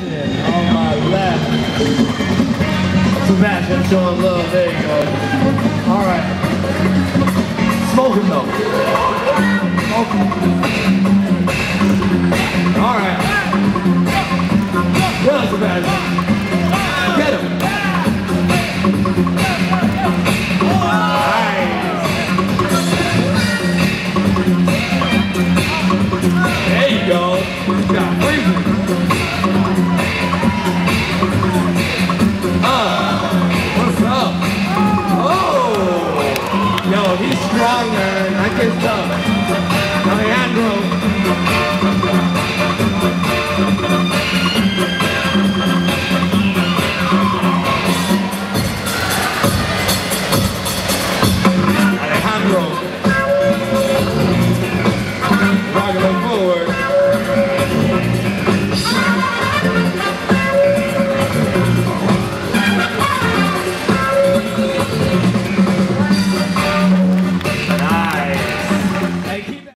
Sebastion on my left. Sebastion showing love, there you go. Alright. Smoking though. Smoking. Alright. Yeah, Sebastion.